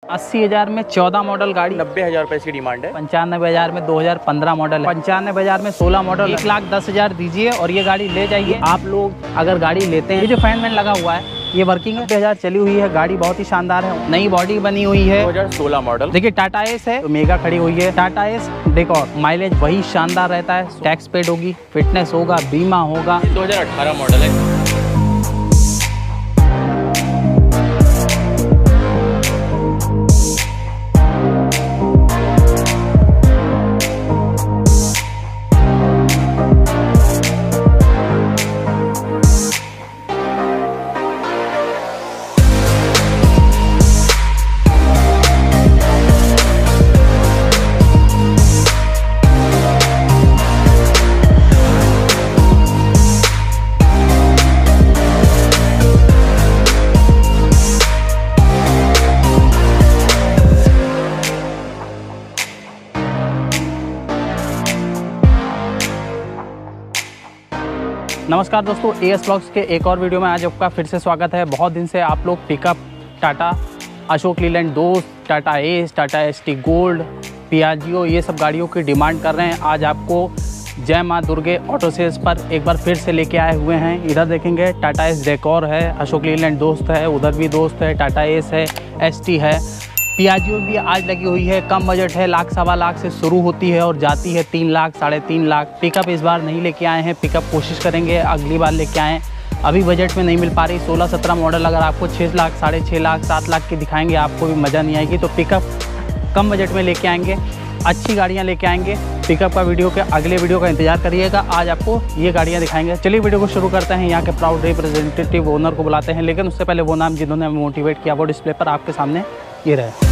80,000 में 14 मॉडल गाड़ी, 90,000 रुपये इसकी डिमांड है। 95,000 में 2015 मॉडल है, 95,000 में 16 मॉडल, 1,10,000 दीजिए और ये गाड़ी ले जाइए। आप लोग अगर गाड़ी लेते हैं, ये जो फैन वैन लगा हुआ है ये वर्किंग है, 90,000 चली हुई है, गाड़ी बहुत ही शानदार है, नई बॉडी बनी हुई है, 2016 मॉडल। देखिए टाटा एस है, तो मेगा खड़ी हुई है, टाटा एस देखो माइलेज वही शानदार रहता है, टैक्स पेड होगी, फिटनेस होगा, बीमा होगा। 2018 मॉडल है। नमस्कार दोस्तों, एएस ब्लॉग्स के एक और वीडियो में आज आपका फिर से स्वागत है। बहुत दिन से आप लोग pickup, Tata Ashok Leyland Dost, Tata Ace, Tata ST gold, Piaggio, ये सब गाड़ियों की डिमांड कर रहे हैं। आज आपको जय माँ दुर्गे ऑटो सेल्स पर एक बार फिर से लेके आए हुए हैं। इधर देखेंगे टाटा एस डेकोर है, अशोक लीलैंड दोस्त है, उधर भी दोस्त है, टाटा एस है, एसटी है, पियाजियो भी आज लगी हुई है। कम बजट है, लाख सवा लाख से शुरू होती है और जाती है 3 लाख, 3.5 लाख। पिकअप इस बार नहीं लेके आए हैं, पिकअप कोशिश करेंगे अगली बार लेके आएँ। अभी बजट में नहीं मिल पा रही। 16-17 मॉडल अगर आपको 6 लाख, 6.5 लाख, 7 लाख की दिखाएंगे आपको भी मज़ा नहीं आएगी। तो पिकअप कम बजट में लेके आएंगे, अच्छी गाड़ियाँ लेके आएंगे। पिकअप का वीडियो के अगले वीडियो का इंतजार करिएगा, आज आपको ये गाड़ियाँ दिखाएंगे। चलिए वीडियो को शुरू करते हैं। यहाँ के प्राउड रिप्रेजेंटेटिव ओनर को बुलाते हैं, लेकिन उससे पहले वो नाम जिन्होंने हमें मोटिवेट किया वो डिस्प्ले पर आपके सामने ये रहे।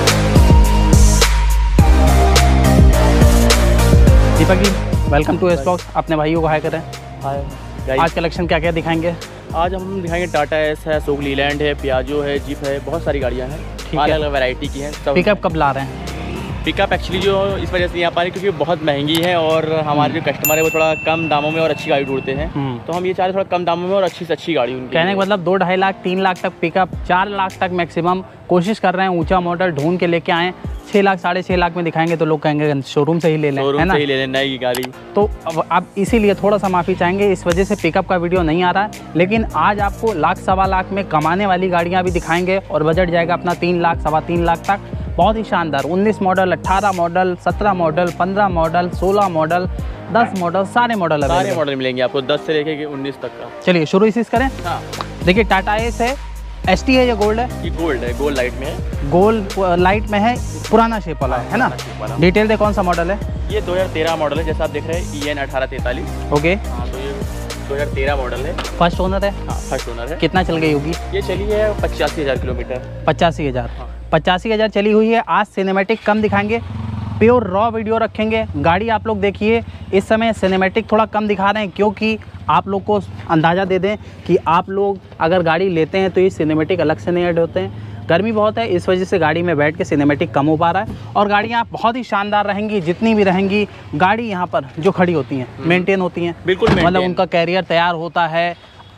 Deepak ji, welcome to AS blogs. अपने भाइयों को हाय करें। हाय। आज कलेक्शन क्या क्या दिखाएंगे? आज हम दिखाएंगे टाटा एस है, अशोक लीलैंड है, पियाजो है, जीप है, बहुत सारी गाड़ियाँ हैं, अलग अलग वैरायटी की हैं। पिकअप कब ला रहे हैं? पिकअप एक्चुअली जो इस वजह से यहाँ पर क्योंकि बहुत महंगी है और हमारे जो कस्टमर है वो थोड़ा कम दामों में और अच्छी गाड़ी ढूंढते हैं, तो हम ये चाह रहे थोड़ा कम दामों में और अच्छी से अच्छी गाड़ी उनकी। कहने का मतलब 2-2.5 लाख, 3 लाख तक पिकअप, 4 लाख तक मैक्सिमम कोशिश कर रहे हैं ऊंचा मॉडल ढूंढ के लेके आएँ। 6 लाख, 6.5 लाख में दिखाएंगे तो लोग कहेंगे शोरूम से ही ले लें, है ना? से ही ले लें नई गाड़ी। तो अब इसीलिए थोड़ा सा माफ़ी चाहेंगे, इस वजह से पिकअप का वीडियो नहीं आ रहा है। लेकिन आज आपको लाख सवा लाख में कमाने वाली गाड़ियाँ भी दिखाएंगे और बजट जाएगा अपना 3 लाख, 3.25 लाख तक। बहुत ही शानदार 19 model, 18 model, 17 model, 15 model, 16 model, 10 model, सारे मॉडल मिलेंगे आपको 10 से लेके 19 तक का। चलिए शुरू इसी से करें। हाँ, देखिए टाटा एस है, एसटी है या गोल्ड है? ये गोल्ड है, गोल्ड लाइट में है। गोल्ड लाइट में है, पुराना शेप वाला है ना? डिटेल दे, कौन सा मॉडल है? ये 2013 मॉडल है, जैसा आप देख रहे हैं EN 1843। ओके, हाँ, तो ये 2013 मॉडल है। फर्स्ट ओनर है? हाँ, फर्स्ट ओनर है। कितना चल गई होगी? ये चली है 85,000 किलोमीटर। 85,000। हाँ। 85,000 चली हुई है। आज सिनेमैटिक कम दिखाएंगे, प्योर रॉ वीडियो रखेंगे। गाड़ी आप लोग देखिए, इस समय सिनेमैटिक थोड़ा कम दिखा रहे हैं क्योंकि आप लोग को अंदाज़ा दे दें कि आप लोग अगर गाड़ी लेते हैं तो ये सिनेमैटिक अलग से नहीं ऐड होते हैं। गर्मी बहुत है, इस वजह से गाड़ी में बैठ के सिनेमैटिक कम हो पा रहा है। और गाड़ियाँ बहुत ही शानदार रहेंगी, जितनी भी रहेंगी। गाड़ी यहाँ पर जो खड़ी होती हैं मेंटेन होती हैं, बिल्कुल मतलब उनका कैरियर तैयार होता है।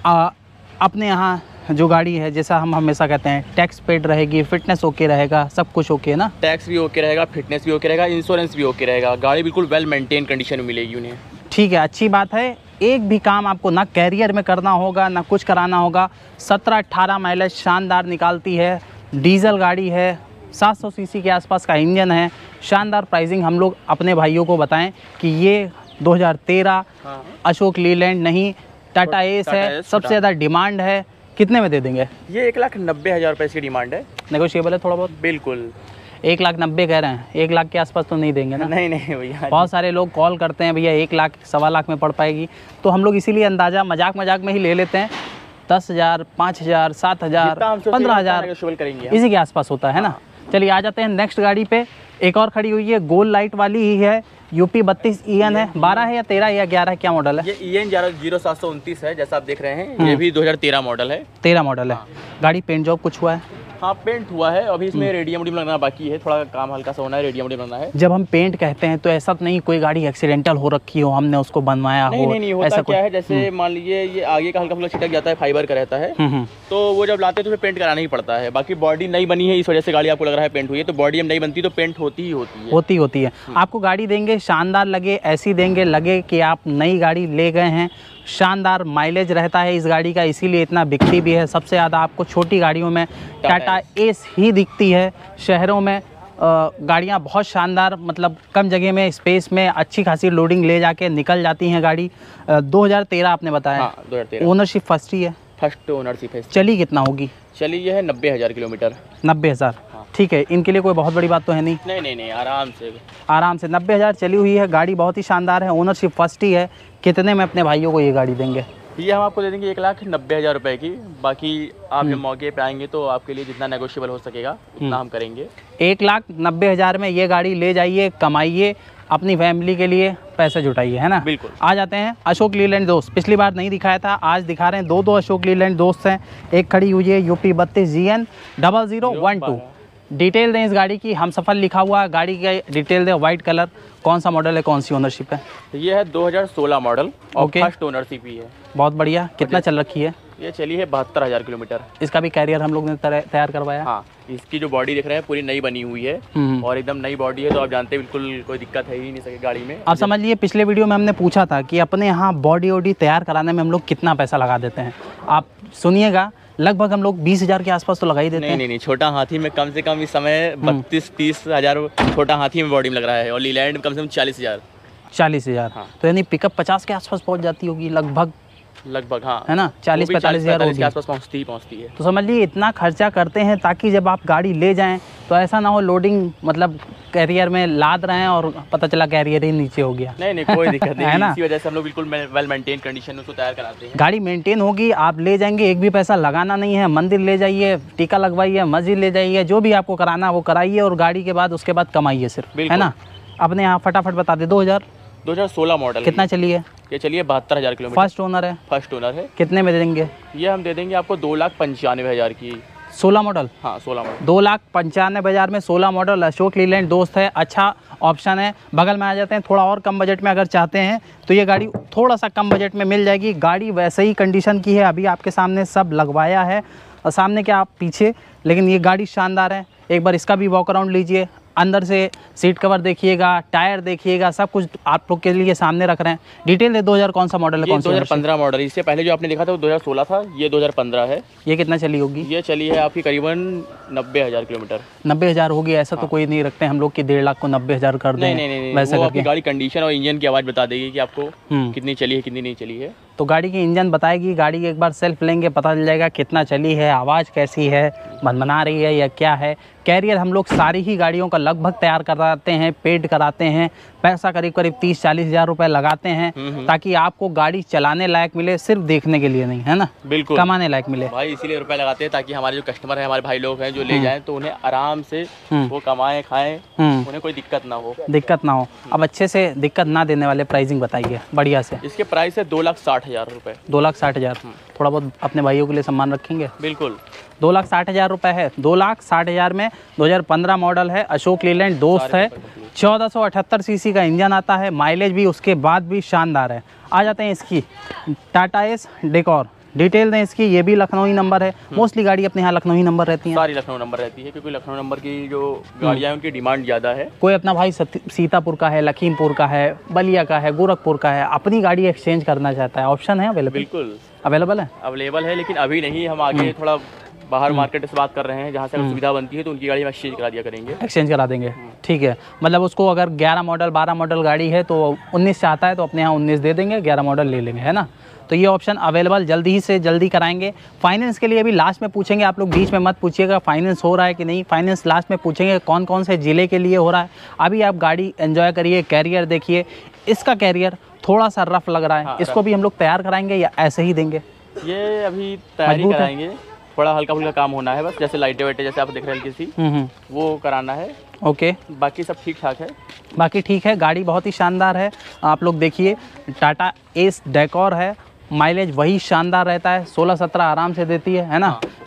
अपने यहाँ जो गाड़ी है, जैसा हम हमेशा कहते हैं, टैक्स पेड रहेगी, फिटनेस ओके रहेगा, सब कुछ ओके ना? टैक्स भी ओके रहेगा, फिटनेस भी ओके रहेगा, इंश्योरेंस भी ओके रहेगा। गाड़ी बिल्कुल वेल मेंटेन कंडीशन में मिलेगी उन्हें। ठीक है, अच्छी बात है। एक भी काम आपको ना कैरियर में करना होगा ना कुछ कराना होगा। 17-18 माइलेज शानदार निकालती है, डीजल गाड़ी है, 700 सीसी के आसपास का इंजन है। शानदार प्राइसिंग हम लोग अपने भाइयों को बताएं कि ये 2013 अशोक लीलैंड नहीं, टाटा एस है, सबसे ज़्यादा डिमांड है। कितने में दे देंगे? ये 1,90,000 रुपये इसकी डिमांड है। नेगोशिएबल है थोड़ा बहुत? बिल्कुल। 1,90,000 कह रहे हैं, 1 लाख के आसपास तो नहीं देंगे ना? नहीं भैया। बहुत सारे लोग कॉल करते हैं, भैया 1 लाख, सवा लाख में पड़ पाएगी। तो हम लोग इसीलिए अंदाज़ा मजाक में ही ले लेते हैं। 10,000, 5,000, 7,000, 15,000 इसी के आसपास होता है ना? चलिए आ जाते हैं नेक्स्ट गाड़ी पे। एक और खड़ी हुई है, गोल लाइट वाली ही है, UP 32 EN है। 12 है या 13 या 11 क्या मॉडल है? ये EN 0729 है, जैसा आप देख रहे हैं। ये भी 2013 मॉडल है। 13 मॉडल है। गाड़ी पेंट जॉब कुछ हुआ है? हाँ पेंट हुआ है, अभी इसमें रेडियम लगना बाकी है, थोड़ा काम हल्का सा होना है, रेडियम लगना है। जब हम पेंट कहते हैं तो ऐसा तो नहीं कोई गाड़ी एक्सीडेंटल हो रखी हो, हमने उसको बनवाया हो? नहीं होता क्या है, जैसे मान लीजिए ये आगे का हल्का फुल्का छिटक जाता है, फाइबर का रहता है, तो वो जब लाते हैं तो फिर पेंट कराना ही पड़ता है। बाकी बॉडी नई बनी है, इस वजह से गाड़ी आपको लग रहा है पेंट हुई है, तो बॉडी हम नहीं बनती तो पेंट होती है। आपको गाड़ी देंगे शानदार लगे, ऐसी देंगे लगे कि आप नई गाड़ी ले गए हैं। शानदार माइलेज रहता है इस गाड़ी का, इसीलिए इतना बिकती भी है। सबसे ज़्यादा आपको छोटी गाड़ियों में टाटा एस ही दिखती है। शहरों में गाड़ियाँ बहुत शानदार, मतलब कम जगह में, स्पेस में अच्छी खासी लोडिंग ले जाके निकल जाती हैं गाड़ी। 2013 आपने बताया? हाँ, 2013। ओनरशिप फर्स्ट ही है? फर्स्ट ओनरशिप है। चली कितना होगी? चली ये है 90,000 किलोमीटर। 90,000, ठीक है। इनके लिए कोई बहुत बड़ी बात तो है नहीं? नहीं, आराम से 90,000 चली हुई है गाड़ी, बहुत ही शानदार है। ओनरशिप फर्स्ट ही है। कितने में अपने भाइयों को ये गाड़ी देंगे? ये हम आपको दे देंगे 1,90,000 रुपए की। बाकी आप जब मौके पे आएंगे तो आपके लिए जितना नेगोशिएबल हो सकेगा उतना हम करेंगे। 1,90,000 में ये गाड़ी ले जाइए, कमाइए, अपनी फैमिली के लिए पैसे जुटाइए, है ना? बिल्कुल। आ जाते हैं अशोक लीलैंड दोस्त। पिछली बार नहीं दिखाया था, आज दिखा रहे हैं। दो अशोक लीलैंड दोस्त हैं। एक खड़ी हुई है UP 32 GN 0012। डिटेल दें इस गाड़ी की, हम सफल लिखा हुआ, गाड़ी का डिटेल दें, वाइट कलर, कौन सा मॉडल है, कौन सी ओनरशिप है? ये है 2016 मॉडल और ओके। फर्स्ट ओनरशिप ही है। बहुत बढ़िया। कितना चल रखी है? ये चली है 72,000 किलोमीटर। इसका भी कैरियर हम लोग ने तैयार करवाया? हाँ, इसकी जो बॉडी देख रहे हैं पूरी नई बनी हुई है और एकदम नई बॉडी है, तो आप जानते हैं बिल्कुल कोई दिक्कत है ही नहीं सके गाड़ी में। आप समझ लीजिए, पिछले वीडियो में हमने पूछा था कि अपने यहाँ बॉडी वॉडी तैयार कराने में हम लोग कितना पैसा लगा देते हैं। आप सुनिएगा, लगभग हम लोग 20,000 के आसपास तो लगा ही देते हैं। नहीं, छोटा हाथी में कम से कम इस समय 32-30 हज़ार छोटा हाथी में बॉडी में लग रहा है, और लीलैंड में कम से कम 40,000। 40,000, हाँ। तो यानी पिकअप 50 के आसपास पहुंच जाती होगी लगभग, हाँ, है ना? 40-45,000 के आसपास पहुंचती है। तो समझ लीजिए इतना खर्चा करते हैं ताकि जब आप गाड़ी ले जाएं तो ऐसा ना हो लोडिंग मतलब कैरियर में लाद रहे हैं और पता चला कैरियर ही नीचे हो गया। नहीं, कोई दिक्कत नहीं है ना? इसी वजह से हम लोग बिल्कुल वेल मेंटेन कंडीशन में उसको तैयार कराते हैं। गाड़ी मेंटेन होगी, आप ले जाएंगे, एक भी पैसा लगाना नहीं है। मंदिर ले जाइए, टीका लगवाइए, मस्जिद ले जाइए, जो भी आपको कराना है वो कराइए, और गाड़ी के बाद उसके बाद कमाइए सिर्फ, है ना? अपने यहाँ फटाफट बता दे। 2016 मॉडल। कितना चली है? ये चलिए 72,000 किलोमीटर। फर्स्ट ओनर है। कितने में दे देंगे? ये हम दे देंगे आपको 2,95,000 की। 16 मॉडल? हाँ, 16 मॉडल। 2,95,000 में 16 मॉडल अशोक लीलैंड दोस्त है। अच्छा ऑप्शन है। बगल में आ जाते हैं, थोड़ा और कम बजट में अगर चाहते हैं तो ये गाड़ी थोड़ा सा कम बजट में मिल जाएगी। गाड़ी वैसे ही कंडीशन की है, अभी आपके सामने सब लगवाया है, और सामने क्या आप पीछे, लेकिन ये गाड़ी शानदार है। एक बार इसका भी वॉक अराउंड लीजिए, अंदर से सीट कवर देखिएगा, टायर देखिएगा, सब कुछ आप लोग के लिए सामने रख रहे हैं। डिटेल है। 2000 कौन सा मॉडल है? कौन सा? 2015 मॉडल। इससे पहले जो आपने देखा था वो 2016 था, ये 2015 है। ये कितना चली होगी? ये चली है आपकी करीबन 90,000 किलोमीटर। 90,000 होगी? ऐसा तो कोई नहीं रखते हम लोग कि 1.5 लाख को 90,000 कर दें। नहीं, वैसे वो आपकी गाड़ी कंडीशन और इंजन की आवाज़ बता देगी कि आपको कितनी चली है कितनी नहीं चली है। तो गाड़ी की इंजन बताएगी, गाड़ी की एक बार सेल्फ लेंगे पता चल जाएगा कितना चली है, आवाज़ कैसी है, मनमना रही है या क्या है। कैरियर हम लोग सारी ही गाड़ियों का लगभग तैयार कराते हैं, पेड कराते हैं। पैसा करीब 30-40 हज़ार रुपये लगाते हैं ताकि आपको गाड़ी चलाने लायक मिले, सिर्फ देखने के लिए नहीं, है ना? बिल्कुल, कमाने लायक मिले भाई। इसीलिए रुपए लगाते हैं ताकि हमारे जो कस्टमर है, हमारे भाई लोग हैं जो ले जाएं तो उन्हें आराम से वो कमाएं खाएं, उन्हें कोई दिक्कत ना हो। अब अच्छे से दिक्कत ना देने वाले प्राइसिंग बताइए बढ़िया से। इसके प्राइस है 2,60,000 रुपये। 2,60,000। थोड़ा बहुत अपने भाइयों के लिए सम्मान रखेंगे? बिल्कुल। 2,60,000 रुपये है। 2,60,000 में 2015 मॉडल है, अशोक लीलैंड दोस्त है। 1478 सीसी का इंजन आता है, माइलेज भी उसके बाद भी शानदार है। आ जाते हैं इसकी टाटा एस डेकोर। डिटेल दें इसकी। ये भी लखनऊ ही नंबर है। मोस्टली गाड़ी अपने यहाँ लखनऊ ही नंबर रहती है। सारी लखनऊ नंबर रहती है क्योंकि लखनऊ नंबर की जो गाड़ियाँ हैं उनकी डिमांड ज़्यादा है। कोई अपना भाई सीतापुर का है, लखीमपुर का है, बलिया का है, गोरखपुर का है, अपनी गाड़ी एक्सचेंज करना चाहता है, ऑप्शन है अवेलेबल? बिल्कुल अवेलेबल है, लेकिन अभी नहीं। हम आगे थोड़ा बाहर मार्केट से बात कर रहे हैं, जहाँ से सुविधा बनती है तो उनकी गाड़ी हम एक्सचेंज करा दिया करेंगे। एक्सचेंज करा देंगे, ठीक है। मतलब उसको अगर 11 मॉडल 12 मॉडल गाड़ी है तो 19 चाहता है तो अपने यहाँ 19 दे देंगे, 11 मॉडल ले लेंगे, है ना? तो ये ऑप्शन अवेलेबल, जल्दी से जल्दी कराएंगे। फाइनेंस के लिए अभी लास्ट में पूछेंगे, आप लोग बीच में मत पूछिएगा फाइनेंस हो रहा है कि नहीं। फाइनेंस लास्ट में पूछेंगे कौन कौन से ज़िले के लिए हो रहा है। अभी आप गाड़ी एंजॉय करिए, कैरियर देखिए। इसका कैरियर थोड़ा सा रफ लग रहा है। हाँ, इसको भी हम लोग तैयार कराएंगे या ऐसे ही देंगे? ये अभी तैयारी कराएंगे, थोड़ा हल्का फुल्का काम होना है बस, जैसे लाइटें वाइटें जैसे आप देख रहे हैं किसी वो कराना है। ओके, बाकी सब ठीक ठाक है। बाकी ठीक है। गाड़ी बहुत ही शानदार है। आप लोग देखिए, टाटा एस डेकोर है, माइलेज वही शानदार रहता है, 16-17 आराम से देती है ना?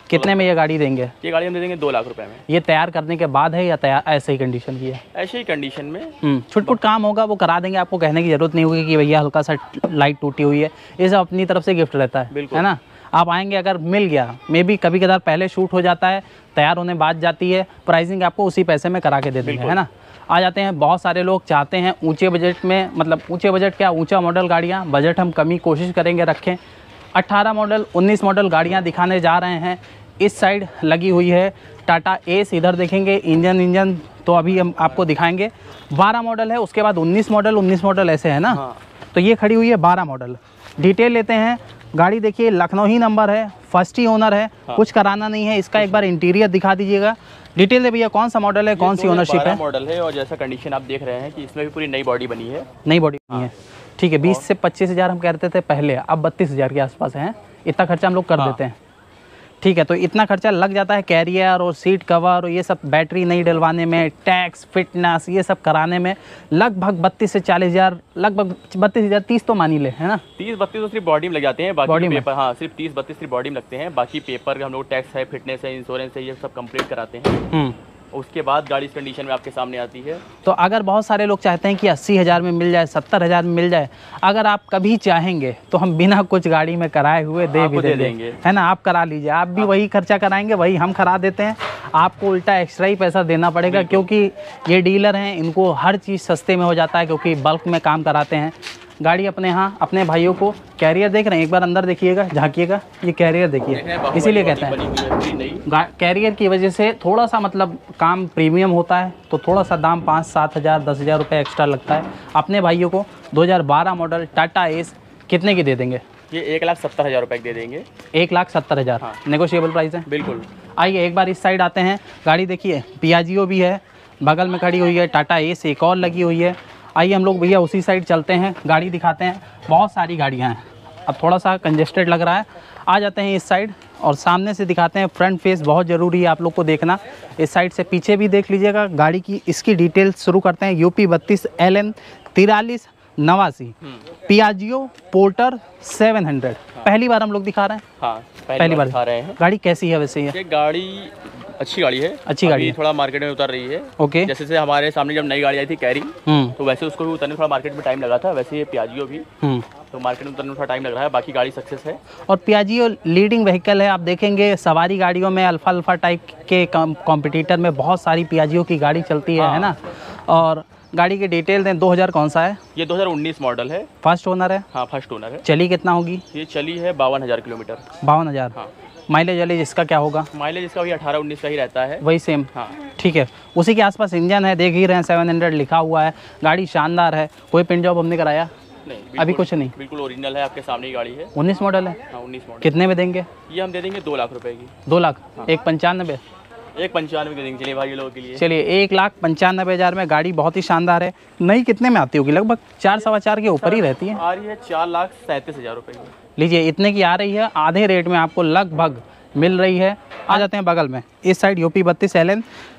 कितने में ये गाड़ी देंगे? ये गाड़ी हम दे देंगे 2 लाख रुपए में। ये तैयार करने के बाद है या तैयार ऐसे ही कंडीशन की है? ऐसे ही कंडीशन में। छुटपुट काम होगा वो करा देंगे, आपको कहने की जरूरत नहीं होगी कि भैया हल्का सा लाइट टूटी हुई है, ये सब अपनी तरफ से गिफ्ट रहता है ना। आप आएंगे, अगर मिल गया, मे बी कभी कभार पहले शूट हो जाता है, तैयार होने बाद जाती है, प्राइसिंग आपको उसी पैसे में करा के दे देंगे, है ना। आ जाते हैं, बहुत सारे लोग चाहते हैं ऊंचे बजट में, मतलब ऊंचे बजट क्या, ऊंचा मॉडल गाड़ियाँ, बजट हम कमी कोशिश करेंगे रखें। 18 मॉडल 19 मॉडल गाड़ियाँ दिखाने जा रहे हैं। इस साइड लगी हुई है टाटा एस, इधर देखेंगे इंजन तो अभी हम आपको दिखाएंगे। 12 मॉडल है, उसके बाद 19 मॉडल ऐसे है ना। तो ये खड़ी हुई है 12 मॉडल। डिटेल लेते हैं। गाड़ी देखिए लखनऊ ही नंबर है, फर्स्ट ही ओनर है, कुछ कराना नहीं है। इसका एक बार इंटीरियर दिखा दीजिएगा। डिटेल दे भैया, कौन सा मॉडल है, कौन सी ओनरशिप है? मॉडल है और जैसा कंडीशन आप देख रहे हैं कि इसमें भी पूरी नई बॉडी बनी है। नई बॉडी बनी है, ठीक है। 20 से 25 हज़ार हम कहते थे पहले, अब 32 हज़ार के आसपास है। इतना खर्चा हम लोग कर देते हैं, ठीक है। तो इतना खर्चा लग जाता है कैरियर और सीट कवर और ये सब, बैटरी नहीं डलवाने में, टैक्स, फिटनेस, ये सब कराने में लगभग 32 से 40 हज़ार, लगभग 32 हज़ार, 30 तो मान ही ले, है ना। 30-32 तो सिर्फ बॉडी में लग जाते हैं, बाकी पेपर, हाँ सिर्फ 30-32 सिर्फ बॉडी में लगते हैं। बाकी पेपर हम लोग टैक्स है, फिटनेस है, इंश्योरेंस है, ये सब कंप्लीट कराते हैं। उसके बाद गाड़ी इस कंडीशन में आपके सामने आती है। तो अगर बहुत सारे लोग चाहते हैं कि 80 हज़ार में मिल जाए, 70 हज़ार में मिल जाए, अगर आप कभी चाहेंगे तो हम बिना कुछ गाड़ी में कराए हुए दे देंगे, है ना। आप करा लीजिए, आप भी वही खर्चा कराएंगे, वही हम करा देते हैं। आपको उल्टा एक्स्ट्रा ही पैसा देना पड़ेगा, क्योंकि ये डीलर हैं, इनको हर चीज़ सस्ते में हो जाता है, क्योंकि बल्क में काम कराते हैं। गाड़ी अपने यहाँ अपने भाइयों को, कैरियर देख रहे हैं, एक बार अंदर देखिएगा, झांकिएगा, ये कैरियर देखिए, इसीलिए कहते हैं कैरियर की वजह से थोड़ा सा मतलब काम प्रीमियम होता है, तो थोड़ा सा दाम 5-7 हज़ार 10 हज़ार रुपये एक्स्ट्रा लगता है। अपने भाइयों को 2012 मॉडल टाटा एस कितने की दे देंगे? ये 1,70,000 रुपये दे देंगे। 1,70,000, हाँ। नेगोशिएबल प्राइस है, बिल्कुल। आइए एक बार इस साइड आते हैं। गाड़ी देखिए, पियाजियो भी है, बगल में खड़ी हुई है टाटा एस, एक और लगी हुई है। आइए हम लोग भैया उसी साइड चलते हैं, गाड़ी दिखाते हैं। बहुत सारी गाड़ियां हैं, अब थोड़ा सा कंजेस्टेड लग रहा है। आ जाते हैं इस साइड और सामने से दिखाते हैं। फ्रंट फेस बहुत ज़रूरी है आप लोग को देखना, इस साइड से पीछे भी देख लीजिएगा गाड़ी की। इसकी डिटेल शुरू करते हैं। UP 32 LN 4389 Piaggio Porter 700। पहली बार हम लोग दिखा रहे हैं, हाँ पहली बार दिखा रहे हैं। गाड़ी कैसी है वैसे? ये गाड़ी अच्छी गाड़ी है, अच्छी गाड़ी है, थोड़ा मार्केट में उतर रही है। ओके। जैसे हमारे सामने जब नई गाड़ी आई थी कैरी, तो वैसे उसको भी उतरने थोड़ा मार्केट में टाइम लगा था, वैसे ये पियाजियो भी तो मार्केट में उतरने में थोड़ा टाइम लग रहा है। बाकी गाड़ी सक्सेस है और पियाजियो लीडिंग व्हीकल है। आप देखेंगे सवारी गाड़ियों में अल्फा टाइप के कॉम्पिटिटर में बहुत सारी पियाजियो की गाड़ी चलती है ना। और गाड़ी की डिटेल दें, 2000 कौन सा है? ये 2019 मॉडल है, फर्स्ट ओनर है। हाँ फर्स्ट ओनर है। चली कितना होगी? ये चली है 52,000 किलोमीटर। 52,000, हाँ। माइलेज इसका क्या होगा? माइलेज इसका भी 18-19 का ही रहता है, वही सेम, हाँ ठीक है। उसी के आसपास इंजन है, देख ही रहे हैं, 700 लिखा हुआ है। गाड़ी शानदार है, कोई पेंट जॉब हमने कराया नहीं, अभी कुछ नहीं, बिल्कुल ओरिजिनल है, आपके सामने ही गाड़ी है। 19 मॉडल है, हाँ 19 मॉडल। कितने में देंगे? ये हम दे देंगे 2 लाख रुपए की। 2 लाख, हाँ। 1,95, 1,95 दे देंगे। चलिए भाई लोगों के लिए, चलिए 1,95,000 में गाड़ी बहुत ही शानदार है। नई कितने में आती होगी? लगभग 4-4.25 के ऊपर ही रहती है। आ रही है 4,37,000 रुपये की। लीजिए, इतने की आ रही है, आधे रेट में आपको लगभग मिल रही है। आ जाते हैं बगल में, इस साइड UP 32 LN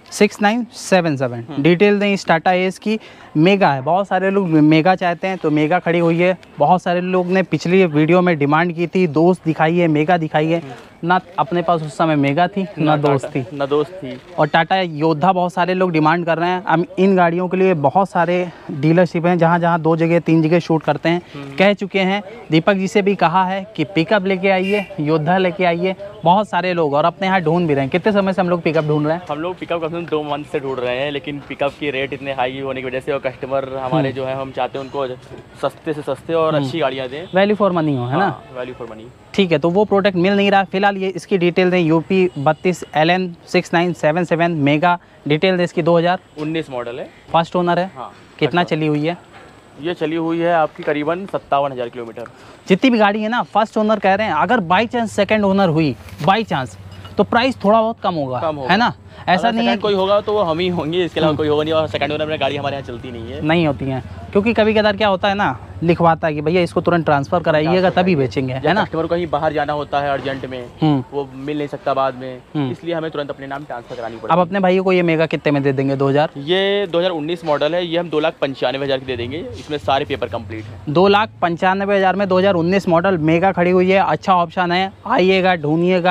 6977। डिटेल दें इस टाटा एस की। मेगा है, बहुत सारे लोग मेगा चाहते हैं, तो मेगा खड़ी हुई है। बहुत सारे लोग ने पिछली वीडियो में डिमांड की थी, दोस्त दिखाइए, मेगा दिखाइए। ना अपने पास उस समय मेगा थी, ना दोस्त थी। और टाटा योद्धा बहुत सारे लोग डिमांड कर रहे हैं। हम इन गाड़ियों के लिए बहुत सारे डीलरशिप हैं, जहाँ 2 जगह 3 जगह शूट करते हैं। कह चुके हैं, दीपक जी से भी कहा है कि पिकअप लेके आइए, योद्धा लेके आइए। बहुत सारे लोग और अपने यहाँ ढूंढ भी रहे हैं। कितने समय से हम लोग पिकअप ढूंढ रहे हैं? हम लोग पिकअप 2 मंथ से ढूंढ रहे हैं, लेकिन पिकअप की रेट इतने हाई होने की वजह से और कस्टमर हमारे जो है, हम चाहते हैं उनको सस्ते से सस्ते और अच्छी गाड़ियाँ दें, वैल्यू फॉर मनी हो, है ना। वैल्यू फॉर मनी, ठीक है। तो वो प्रोडक्ट मिल नहीं रहा फिलहाल। ये इसकी डिटेल दें, UP 32 LN 6977 मेगा। डिटेल दें इसकी, 2019 मॉडल है, फर्स्ट ओनर है। हाँ। कितना चली हुई है? ये चली हुई है आपकी करीबन 57,000 किलोमीटर। जितनी भी गाड़ी है ना, फर्स्ट ओनर कह रहे हैं। अगर बाई चांस सेकेंड ओनर हुई, बाई चांस, तो प्राइस थोड़ा बहुत कम होगा, है ना। ऐसा नहीं है कोई होगा तो वो हम ही होंगे, इसके अलावा कोई होगा नहीं। और सेकंड ओनर में गाड़ी हमारे यहाँ चलती नहीं होती हैं, क्योंकि कभी कदार क्या होता है ना, लिखवाता है कि भैया इसको तुरंत ट्रांसफर कराइएगा तभी बेचेंगे, है ना। कस्टमर को कहीं बाहर जाना होता है अर्जेंट में, वो मिल नहीं सकता बाद में, इसलिए हमें तुरंत अपने नाम ट्रांसफर करानी पड़ेगी। अब अपने भाइयों को ये मेगा कितने में दे देंगे? 2000। ये 2019 मॉडल है, ये हम 2,95,000 की दे देंगे। इसमें सारे पेपर कंप्लीट है। 2,95,000 में 2019 मॉडल मेगा खड़ी हुई है। अच्छा ऑप्शन है, आइएगा, ढूंढिएगा।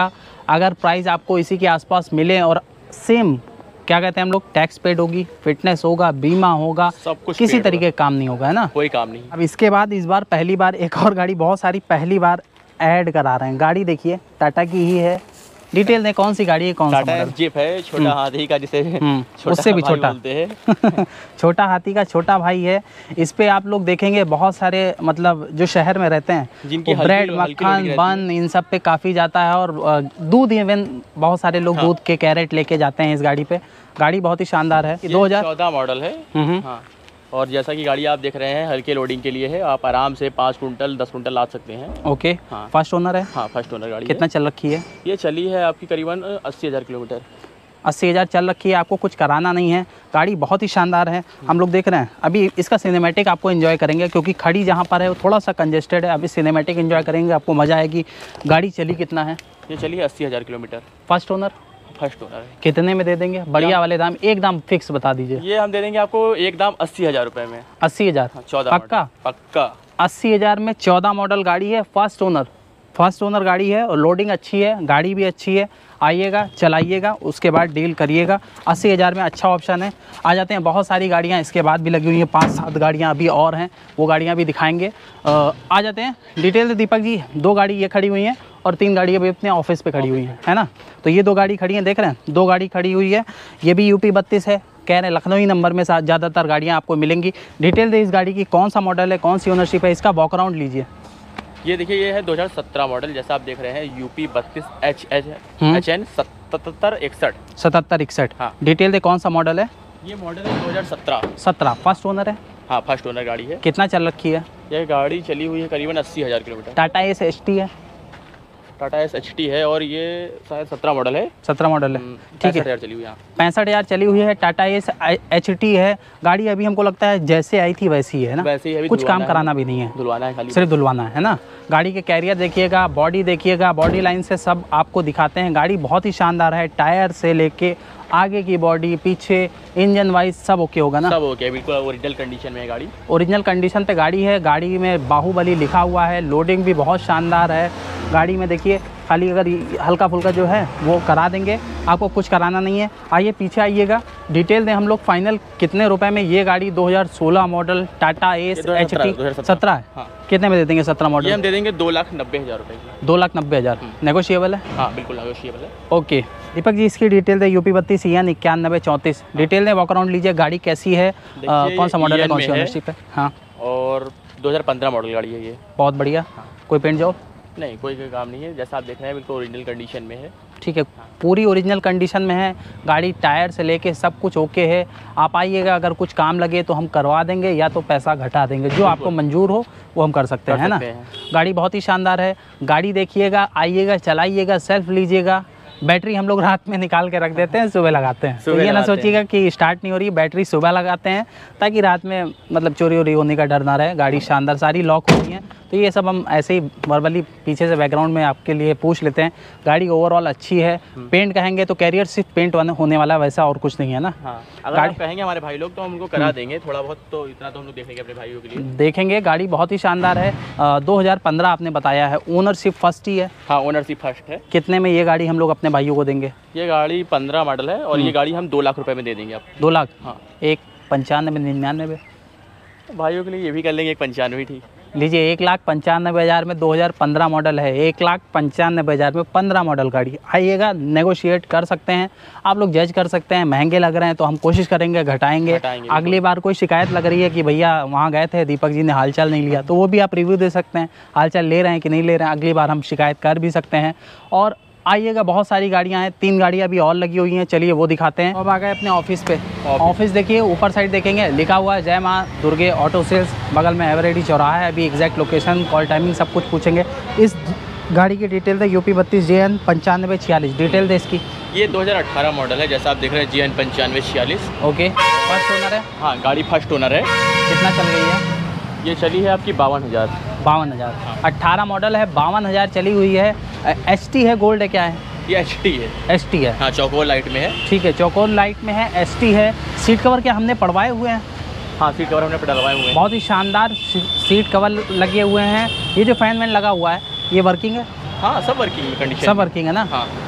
अगर प्राइस आपको इसी के आसपास मिले और सेम क्या कहते हैं हम लोग, टैक्स पेड होगी, फिटनेस होगा, बीमा होगा, सब कुछ, किसी तरीके का काम नहीं होगा, है ना? कोई काम नहीं। अब इसके बाद इस बार पहली बार एक और गाड़ी, बहुत सारी पहली बार ऐड करा रहे हैं। गाड़ी देखिए टाटा की ही है, डिटेल दें कौन सी गाड़ी है, कौन सा मॉडल? जीप है, छोटा हाथी का, जिसे उससे भी छोटा बोलते हैं। छोटा हाथी का छोटा भाई है। इस पे आप लोग देखेंगे बहुत सारे मतलब जो शहर में रहते हैं, जिनकी ब्रेड, मक्खन, बन, इन सब पे काफ़ी जाता है। और दूध, इवन बहुत सारे लोग दूध के कैरेट लेके जाते हैं इस गाड़ी पे। गाड़ी बहुत ही शानदार है। 2014 मॉडल है। हाँ। और जैसा कि गाड़ी आप देख रहे हैं, हल्के लोडिंग के लिए है। आप आराम से 5 कुंटल 10 कुंटल ला सकते हैं। ओके। हाँ। फर्स्ट ओनर है? हाँ, फर्स्ट ओनर गाड़ी। कितना चल रखी है? ये चली है आपकी करीबन 80,000 किलोमीटर। 80,000 चल रखी है, आपको कुछ कराना नहीं है। गाड़ी बहुत ही शानदार है। हम लोग देख रहे हैं अभी इसका सिनेमैटिक आपको एंजॉय करेंगे, क्योंकि खड़ी जहाँ पर है वो थोड़ा सा कंजेस्टेड है। अभी सिनेमैटिक एंजॉय करेंगे, आपको मज़ा आएगी। गाड़ी चली कितना है? ये चली है 80,000 kilometre. First owner? First owner है। कितने में दे देंगे? बढ़िया वाले दाम, एक दाम फिक्स बता दीजिए। ये हम दे देंगे आपको एक दाम 80,000 रुपये में। 80,000? 14 पक्का? पक्का। 80,000 में 14 मॉडल गाड़ी है, फर्स्ट ओनर गाड़ी है, और लोडिंग अच्छी है, गाड़ी भी अच्छी है। आइएगा, चलाइएगा, उसके बाद डील करिएगा। 80,000 में अच्छा ऑप्शन है। आ जाते हैं, बहुत सारी गाड़ियाँ इसके बाद भी लगी हुई हैं, 5-7 गाड़ियाँ अभी और हैं, वो गाड़ियाँ भी दिखाएंगे। आ जाते हैं डिटेल से। दीपक जी, 2 गाड़ी ये खड़ी हुई हैं और 3 गाड़ी अभी अपने ऑफिस पे खड़ी हुई हैं, है ना? तो ये 2 गाड़ी खड़ी हैं, देख रहे हैं, 2 गाड़ी खड़ी हुई है। ये भी UP 32 है, कह रहे हैं लखनऊ नंबर में ज़्यादातर गाड़ियाँ आपको मिलेंगी। डिटेल दे इस गाड़ी की, कौन सा मॉडल है, कौन सी ओनरशिप है, इसका वॉकअराउंड लीजिए। ये देखिए, ये है 2017 मॉडल, जैसा आप देख रहे हैं, UP 32 HN 7761। 7761। हाँ। डिटेल दे कौन सा मॉडल है? ये मॉडल है 2017। 17। फर्स्ट ओनर है? हाँ, फर्स्ट ओनर गाड़ी है। कितना चल रखी है? ये गाड़ी चली हुई है करीबन 80,000 किलोमीटर। टाटा एस HT है? टाटा एस HT है, और ये शायद 17 मॉडल है। 17 मॉडल है, ठीक है। 65,000 चली हुई है। 65,000 चली हुई है। टाटा एस HT है। गाड़ी अभी हमको लगता है जैसे आई थी वैसी है ना? वैसे ही। अभी कुछ काम कराना भी नहीं है, धुलवाना है खाली, सिर्फ धुलवाना है ना? गाड़ी के कैरियर देखिएगा, बॉडी देखिएगा, बॉडी लाइन से सब आपको दिखाते हैं। गाड़ी बहुत ही शानदार है, टायर से लेके आगे की बॉडी, पीछे, इंजन वाइज सब ओके होगा ना? सब ओके, बिल्कुल ओरिजिनल कंडीशन में है गाड़ी। ओरिजिनल कंडीशन पे गाड़ी है। गाड़ी में बाहुबली लिखा हुआ है। लोडिंग भी बहुत शानदार है गाड़ी में। देखिए, खाली अगर हल्का फुल्का जो है वो करा देंगे, आपको कुछ कराना नहीं है। आइए पीछे आइएगा, डिटेल दें हम लोग। फाइनल कितने रुपए में ये गाड़ी 2016 मॉडल टाटा एस HT 17 है? हाँ। कितने में दे देंगे 17 मॉडल? ये हम दे देंगे 2,90,000 रुपये की। 2,90,000। नेगोशिएबल है? हाँ, बिल्कुल नेगोशिएबल है। ओके दीपक जी, इसकी डिटेल दे। UP 32 EN 9134। डिटेल दें, वॉकअराउंड लीजिए। गाड़ी कैसी है, कौन सा मॉडल है, कौन सी ओनरशिप है? हाँ। और 2015 मॉडल गाड़ी है ये। बहुत बढ़िया। कोई पेंट जॉब नहीं, कोई काम नहीं है, जैसा आप देख रहे हैं बिल्कुल ओरिजिनल कंडीशन में है। ठीक है, पूरी ओरिजिनल कंडीशन में है गाड़ी। टायर से लेके सब कुछ ओके है। आप आइएगा, अगर कुछ काम लगे तो हम करवा देंगे, या तो पैसा घटा देंगे, जो आपको मंजूर हो वो हम कर सकते हैं, है ना? गाड़ी बहुत ही शानदार है। गाड़ी देखिएगा, आइएगा, चलाइएगा, सेल्फ लीजिएगा। बैटरी हम लोग रात में निकाल के रख देते हैं, सुबह लगाते हैं। तो ये ना सोचिएगा कि स्टार्ट नहीं हो रही, बैटरी सुबह लगाते हैं, ताकि रात में मतलब चोरी वोरी होने का डर ना रहे। गाड़ी शानदार, सारी लॉक होती है। तो ये सब हम ऐसे ही वर्बली पीछे से बैकग्राउंड में आपके लिए पूछ लेते हैं। गाड़ी ओवरऑल अच्छी है। पेंट कहेंगे तो कैरियर सिर्फ पेंट होने वाला, वैसा और कुछ नहीं है ना? हाँ। अगर आप कहेंगे हमारे भाई लोग तो हम उनको करा देंगे थोड़ा बहुत, तो इतना तो हम लोग देखेंगे अपने भाइयों के लिए। देखेंगे। गाड़ी बहुत ही शानदार है। 2015 आपने बताया है, ओनरशिप फर्स्ट ही है? हाँ, ओनरशिप फर्स्ट है। कितने में ये गाड़ी हम लोग अपने भाइयों को देंगे? ये गाड़ी 15 मॉडल है, और ये गाड़ी हम 2 लाख रुपए में दे देंगे आप। 2 लाख? हाँ। 1,95,99 भाइयों के लिए ये भी कर लेंगे 1,95,000। ठीक लीजिए। 1,95,000 में 2015 मॉडल है। 1,95,000 में 15 मॉडल गाड़ी। आइएगा, नेगोशिएट कर सकते हैं आप लोग, जज कर सकते हैं। महंगे लग रहे हैं तो हम कोशिश करेंगे घटाएंगे। अगली बार कोई शिकायत लग रही है कि भैया वहाँ गए थे, दीपक जी ने हालचाल नहीं लिया, तो वो भी आप रिव्यू दे सकते हैं, हालचाल ले रहे हैं कि नहीं ले रहे हैं। अगली बार हम शिकायत कर भी सकते हैं। और आइएगा, बहुत सारी गाड़ियां हैं, 3 गाड़ियां अभी और लगी हुई हैं। चलिए वो दिखाते हैं। अब आ गए अपने ऑफिस पे। ऑफिस देखिए, ऊपर साइड देखेंगे लिखा हुआ है जय माँ दुर्गे ऑटो सेल्स, बगल में एवरेडी चौराहा है। अभी एग्जैक्ट लोकेशन, कॉल टाइमिंग सब कुछ पूछेंगे। इस गाड़ी की डिटेल है UP 32 JN 9546। डिटेल दे इसकी। ये 2018 मॉडल है, जैसा आप देख रहे हैं, JN 9546। ओके। फर्स्ट ओनर है? हाँ, गाड़ी फर्स्ट ओनर है। कितना चल गई है? ये चली है आपकी 52,000। 52,000। 18 मॉडल है, 52,000 चली हुई है। HT है, गोल्ड है, क्या है? ये HT है। HT है। हाँ, चौकोर लाइट में है। ठीक है, चौकोर लाइट में है, HT है। सीट कवर क्या हमने पड़वाए हुए हैं? हाँ, सीट कवर हमने डलवाए हुए हैं। बहुत ही शानदार सीट कवर लगे हुए हैं। ये जो फैन वैन लगा हुआ है, ये वर्किंग है? हाँ, सब वर्किंग कंडीशन। सब वर्किंग है ना? हाँ।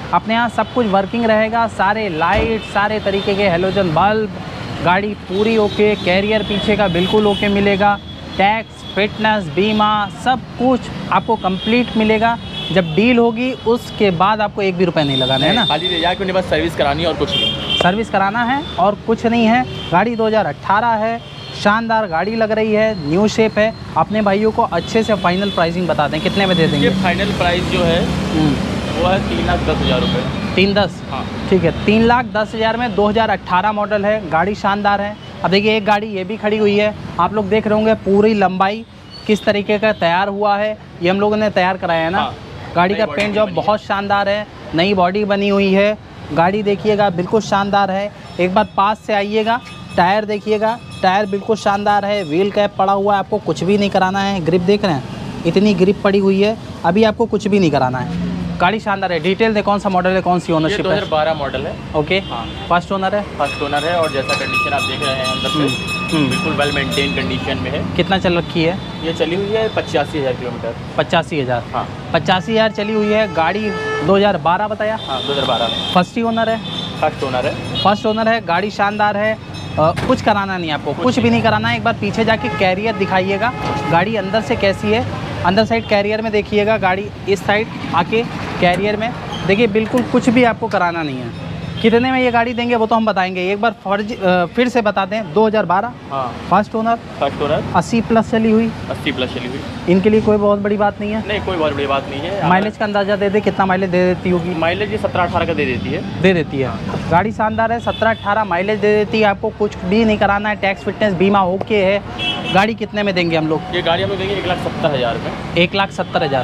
अपने यहाँ सब कुछ वर्किंग रहेगा, सारे लाइट, सारे तरीके के हेलोजन बल्ब, गाड़ी पूरी ओके, कैरियर पीछे का बिल्कुल ओके मिलेगा, टैक्स, फिटनेस, बीमा सब कुछ आपको कंप्लीट मिलेगा। जब डील होगी उसके बाद आपको एक भी रुपया नहीं लगाना है ना, खाली ले जाके बस सर्विस करानी है और कुछ नहीं, सर्विस कराना है और कुछ नहीं है। गाड़ी 2018 है, शानदार गाड़ी लग रही है, न्यू शेप है। अपने भाइयों को अच्छे से फाइनल प्राइसिंग बता दें, कितने में दे देंगे? फाइनल प्राइस जो है वो है 3,10,000 रुपये। 3,10? हाँ ठीक है, 3,10,000 में 2018 मॉडल है, गाड़ी शानदार है। अब देखिए एक गाड़ी ये भी खड़ी हुई है, आप लोग देख रहे होंगे पूरी लंबाई किस तरीके का तैयार हुआ है, ये हम लोगों ने तैयार कराया है ना। हाँ। गाड़ी का पेंट जॉब बहुत शानदार है, नई बॉडी बनी हुई है, गाड़ी देखिएगा बिल्कुल शानदार है। एक बार पास से आइएगा, टायर देखिएगा, टायर बिल्कुल शानदार है, व्हील कैप पड़ा हुआ है, आपको कुछ भी नहीं कराना है। ग्रिप देख रहे हैं, इतनी ग्रिप पड़ी हुई है, अभी आपको कुछ भी नहीं कराना है। गाड़ी शानदार है। डिटेल दे, कौन सा मॉडल है, कौन सी ओनरशिप है? 2012 मॉडल है। ओके, हाँ। फर्स्ट ओनर है? फर्स्ट ओनर है और जैसा कंडीशन आप देख रहे हैं अंदर से बिल्कुल वेल मेंटेन कंडीशन में है। कितना चल रखी है? ये चली हुई है 85,000 किलोमीटर। 85,000? हाँ 85,000 चली हुई है। गाड़ी 2012 बताया? हाँ 2012। फर्स्ट ही ओनर है? फर्स्ट ओनर है। फर्स्ट ओनर है, गाड़ी शानदार है। कुछ कराना नहीं आपको, कुछ भी नहीं कराना है। एक बार पीछे जाके कैरियर दिखाइएगा, गाड़ी अंदर से कैसी है। अंदर साइड कैरियर में देखिएगा, गाड़ी इस साइड आके कैरियर में देखिए, बिल्कुल कुछ भी आपको कराना नहीं है। कितने में ये गाड़ी देंगे वो तो हम बताएंगे, एक बार फिर से बता दें। 2012, हाँ फर्स्ट ओनर, 80 प्लस चली हुई। 80 प्लस चली हुई। इनके लिए कोई बहुत बड़ी बात नहीं है? नहीं, कोई बहुत बड़ी बात नहीं है। माइलेज का अंदाजा दे दे, कितना माइलेज दे देती होगी? माइलेज ये 17-18 का दे देती है। दे देती है। गाड़ी शानदार है, 17-18 माइलेज दे देती है। आपको कुछ भी नहीं कराना है, टैक्स, फिटनेस, बीमा ओके है। गाड़ी कितने में देंगे हम लोग? ये गाड़ी हम लोग देंगे 1,70,000 में। 1,70,000?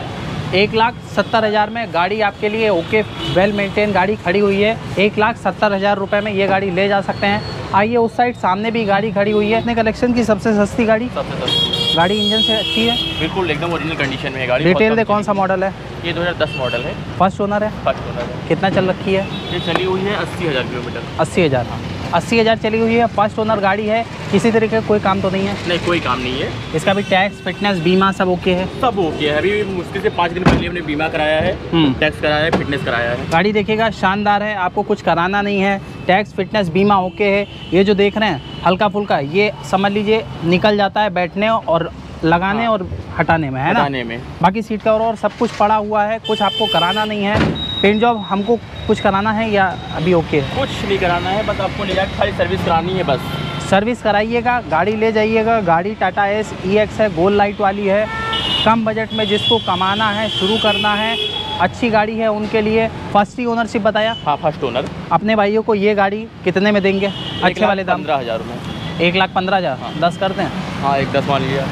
1,70,000 में गाड़ी आपके लिए ओके, वेल मेंटेन गाड़ी खड़ी हुई है। 1,70,000 रुपये में ये गाड़ी ले जा सकते हैं। आइए उस साइड सामने भी गाड़ी खड़ी हुई है, अपने कलेक्शन की सबसे सस्ती गाड़ी। सबसे सस्ती गाड़ी इंजन से अच्छी है, बिल्कुल एकदम ओरिजिनल कंडीशन में है गाड़ी। डिटेल दे, कौन सा मॉडल है? ये 2010 मॉडल है। फर्स्ट ओनर है? फर्स्ट ओनर है। कितना चल रखी है? ये चली हुई है 80,000 किलोमीटर। 80,000? 80,000 चली हुई है, फर्स्ट ओनर गाड़ी है। किसी तरीके का कोई काम तो नहीं है? नहीं, कोई काम नहीं है। इसका भी टैक्स, फिटनेस, बीमा सब ओके है? सब ओके है। अभी मुश्किल से 5 दिन पहले हमने बीमा कराया है, टैक्स कराया है, फिटनेस कराया है। गाड़ी देखिएगा शानदार है, आपको कुछ कराना नहीं है। टैक्स, फिटनेस, बीमा ओके है। ये जो देख रहे हैं हल्का फुल्का, ये समझ लीजिए निकल जाता है बैठने और लगाने और हटाने में, है ना? हटाने में। बाकी सीट कवर और सब कुछ पड़ा हुआ है, कुछ आपको कराना नहीं है। पेंट जॉब हमको कुछ कराना है या अभी ओके है? कुछ नहीं कराना है, बस आपको ले जाकर खाली सर्विस करानी है। बस सर्विस कराइएगा, गाड़ी ले जाइएगा। गाड़ी टाटा एस EX है, गोल लाइट वाली है। कम बजट में जिसको कमाना है, शुरू करना है, अच्छी गाड़ी है उनके लिए। फर्स्ट ही ओनरशिप बताया? हाँ फर्स्ट ओनर। अपने भाइयों को ये गाड़ी कितने में देंगे अच्छे वाले दाम? 15,000 में। 1,15,000? हाँ। 10 करते हैं? हाँ 1,10 मान लिया।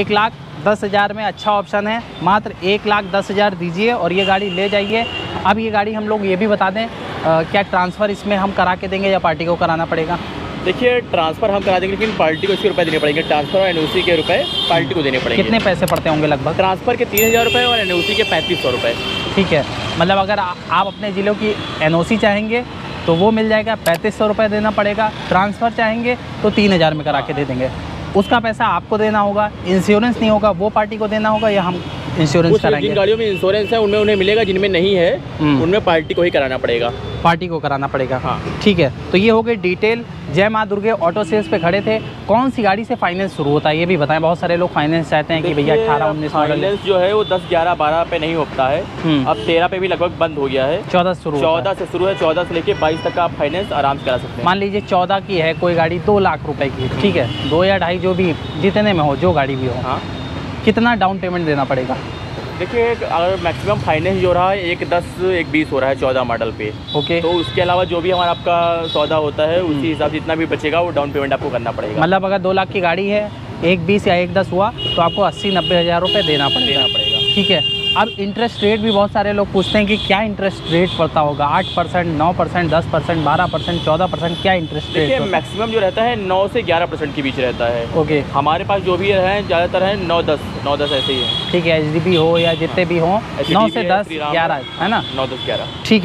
1,10,000 में अच्छा ऑप्शन है, मात्र 1,10,000 दीजिए और ये गाड़ी ले जाइए। अब ये गाड़ी हम लोग ये भी बता दें, क्या ट्रांसफ़र इसमें हम करा के देंगे या पार्टी को कराना पड़ेगा? देखिए ट्रांसफ़र हम करा देंगे, लेकिन पार्टी को इसके रुपए देने पड़ेंगे। ट्रांसफ़र और NOC के रुपए पार्टी को देने पड़ेंगे। कितने पैसे पड़ते होंगे लगभग? ट्रांसफ़र के 3,000 रुपये और NOC के 3,500 रुपये। ठीक है, मतलब अगर आप अपने ज़िलों की NOC चाहेंगे तो वो मिल जाएगा, 3,500 रुपये देना पड़ेगा। ट्रांसफ़र चाहेंगे तो 3,000 में करा के दे देंगे। उसका पैसा आपको देना होगा। इंश्योरेंस नहीं होगा, वो पार्टी को देना होगा या हम इंश्योरेंस कराएंगे? जिन गाड़ियों में इंश्योरेंस है उनमें उन्हें मिलेगा, जिनमें नहीं है उनमें पार्टी को ही कराना पड़ेगा। पार्टी को कराना पड़ेगा। हाँ ठीक है, तो ये हो गई डिटेल। जय माँ दुर्गे ऑटो सेल्स पे खड़े थे। कौन सी गाड़ी से फाइनेंस शुरू होता है ये भी बताएं, बहुत सारे लोग फाइनेंस चाहते हैं कि भैया 18-19 मॉडल। फाइनेंस जो है वो 10, 11, 12 पे नहीं होता है, अब 13 पे भी लगभग बंद हो गया है। 14 से शुरू 14 से शुरू है। 14 से लेके 22 तक का आप फाइनेंस आराम से करा सकते हैं। मान लीजिए 14 की है कोई गाड़ी, 2 लाख रुपए की, ठीक है, 2 या 2.5 जो भी, जितने में हो, जो गाड़ी भी हो। हाँ, कितना डाउन पेमेंट देना पड़ेगा? देखिए अगर मैक्सिमम फाइनेंस जो रहा है 1,10, 1,20 हो रहा है 14 मॉडल पे। ओके, तो उसके अलावा जो भी हमारा आपका सौदा होता है उसी हिसाब से जितना भी बचेगा वो डाउन पेमेंट आपको करना पड़ेगा। मतलब अगर 2 लाख की गाड़ी है, 1,20 या 1,10 हुआ तो आपको 80-90 हज़ार रुपये देना पड़ेगा। ठीक है। अब इंटरेस्ट रेट भी बहुत सारे लोग पूछते हैं कि क्या इंटरेस्ट रेट पड़ता होगा? 8%, 9%, 10%, 12%, 14%, क्या इंटरेस्ट रेट? देखिए मैक्सिमम जो रहता है 9 से 11% के बीच रहता है। ओके, हमारे पास जो भी है ज़्यादातर है 9-10 ऐसे ही है। ठीक है, HDB हो या जितने भी हों, 9 से 10, 11 है ना? 9, 10, 11। ठीक है।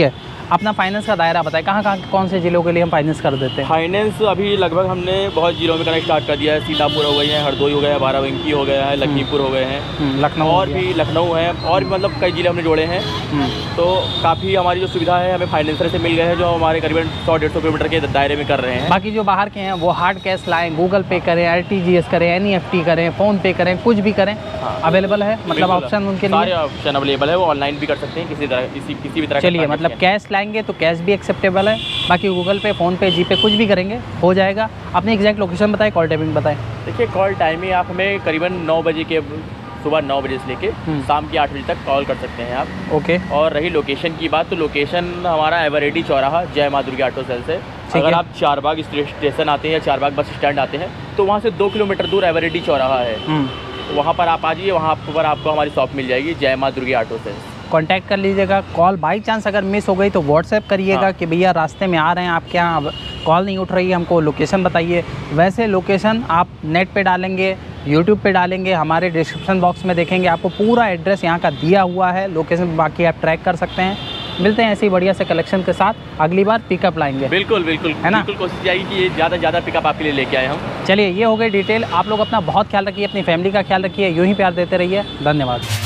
अपना फाइनेंस का दायरा बताएं, कहाँ कौन से जिलों के लिए हम फाइनेंस कर देते हैं? फाइनेंस अभी लगभग हमने बहुत जिलों में करना स्टार्ट कर दिया है। सीतापुर हो गई है, हरदोई हो गया है, बाराबंकी हो गया है, लखीमपुर हो गए हैं, लखनऊ और भी लखनऊ है, और भी मतलब कई जिले हमने जोड़े हैं। तो काफ़ी हमारी जो सुविधा है हमें फाइनेंसर से मिल गए हैं, जो हमारे करीबन 100-150 किलोमीटर के दायरे में कर रहे हैं। बाकी जो बाहर के हैं वो हार्ड कैश लाएँ, गूगल पे करें, RTGS करें, NEFT करें, फ़ोन पे करें, कुछ भी करें, अवेलेबल है, मतलब ऑप्शन उनके लिए सारे ऑप्शन अवेलेबल है। वो ऑनलाइन भी कर सकते हैं किसी भी तरह। चलिए, मतलब कैश लाएंगे तो कैश भी एक्सेप्टेबल है, बाकी गूगल पे, फ़ोन पे, जीपे कुछ भी करेंगे हो जाएगा। अपनी एग्जैक्ट लोकेशन बताएं, कॉल टाइमिंग बताएं। देखिए, कॉल टाइमिंग आप हमें करीबन 9 बजे के, सुबह 9 बजे से लेके शाम के 8 बजे तक कॉल कर सकते हैं आप। ओके। और रही लोकेशन की बात, तो लोकेशन हमारा एवरेडी चौराहा जय माँ दुर्गा ऑटो सेल से। अगर आप चारबाग स्टेशन आते हैं या चारबाग बस स्टैंड आते हैं तो वहाँ से 2 किलोमीटर दूर एवरेडी चौराहा है, वहाँ पर आप आ जाइए, वहाँ पर आपको हमारी शॉप मिल जाएगी, जय माँ दुर्गा ऑटो सेल। कांटेक्ट कर लीजिएगा। कॉल बाई चांस अगर मिस हो गई तो व्हाट्सएप करिएगा कि भैया रास्ते में आ रहे हैं, आपके यहाँ कॉल नहीं उठ रही है, हमको लोकेशन बताइए। वैसे लोकेशन आप नेट पे डालेंगे, यूट्यूब पे डालेंगे, हमारे डिस्क्रिप्शन बॉक्स में देखेंगे, आपको पूरा एड्रेस यहाँ का दिया हुआ है, लोकेशन बाकी आप ट्रैक कर सकते हैं। मिलते हैं ऐसी बढ़िया से कलेक्शन के साथ, अगली बार पिकअप लाएंगे। बिल्कुल बिल्कुल, है ना? बिल्कुल कोशिश जाएगी कि ज़्यादा से ज़्यादा पिकअप आपके लिए लेके आए हम। चलिए, ये हो गई डिटेल। आप लोग अपना बहुत ख्याल रखिए, अपनी फैमिली का ख्याल रखिए, यूँ ही प्यार देते रहिए। धन्यवाद।